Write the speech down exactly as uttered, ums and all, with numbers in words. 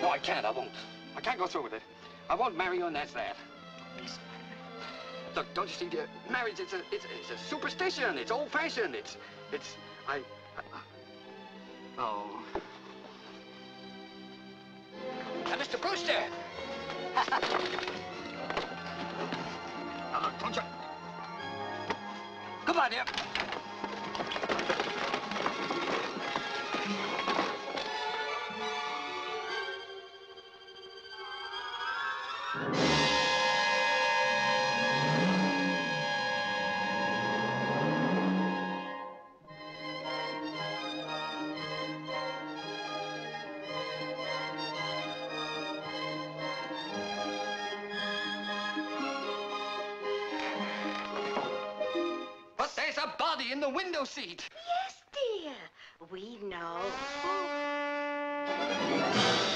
No, I can't. I won't. I can't go through with it. I won't marry you, and that's that. Please. Look, don't you see, dear? Marriage, it's a, it's, it's a superstition. It's old-fashioned. It's, it's, I, I, oh. Now, Mister Brewster. Now, look, don't you? Goodbye, dear. But there's a body in the window seat. Yes, dear. We know.